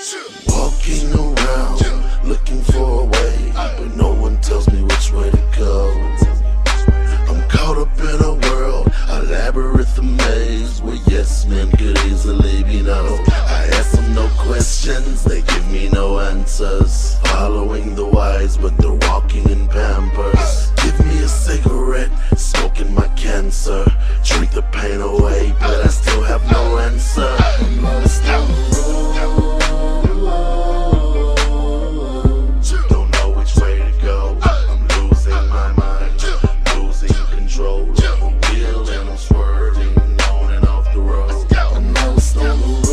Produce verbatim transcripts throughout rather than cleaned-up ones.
Walking around, looking for a way, but no one tells me which way to go. I'm caught up in a world, a labyrinth, a maze, where yes men could easily be no. I ask them no questions, they give me no answers. Following the wise, but they're walking in Pampers. Give me a cigarette, smoking my cancer. Drink the pain away, but I still have no answer. I'm lost on the road. Don't know which way to go. I'm losing my mind, losing control of the wheel, and I'm swerving on and off the road. I'm lost on the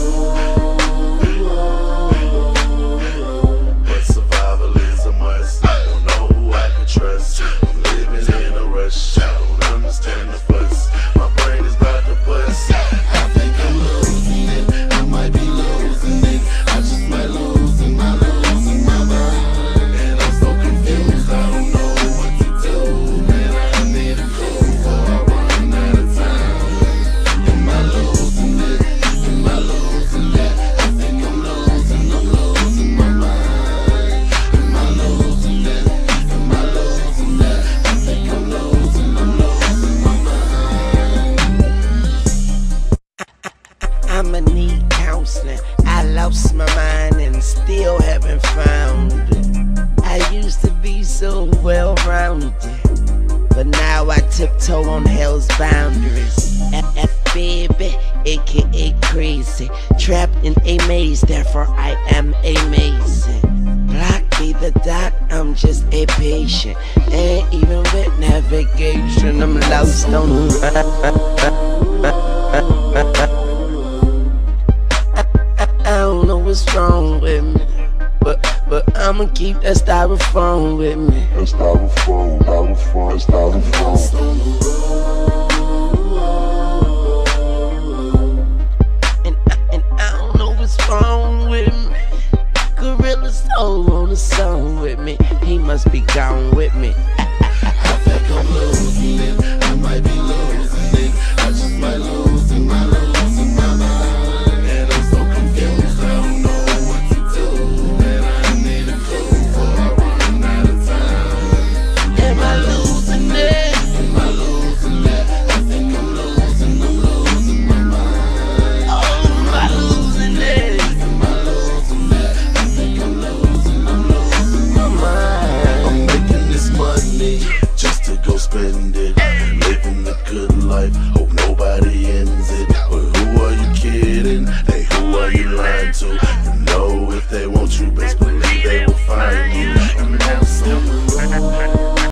road, but survival is a must. I don't know who I can trust. I'm living in a rush. I don't understand the fuss. My brain is about to bust. I think I'm losing it. I might be losing it. I just might lose it. I'm losing my mind, and I'm so confused. I don't know what to do. Man, I need a clue before I run out of time. Am I losing it? Am I losing it? I think I'm losing. I'm losing my mind. Am I losing it? Am I losing it? I think I'm losing. I'm losing my mind. I'ma need counseling. I lost my mind and still haven't found it. I used to be so well-rounded, but now I tiptoe on hell's boundaries. F, F baby, aka crazy, trapped in a maze, therefore I am amazing. Block me the dot, I'm just a patient. Ain't even with navigation, I'm lost on the I don't know what's wrong with me, but but I'ma keep that styrofoam with me. That styrofoam, styrofoam, styrofoam. And I, and I don't know what's wrong with me. Gorilla Soul on the song with me. He must be gone with me.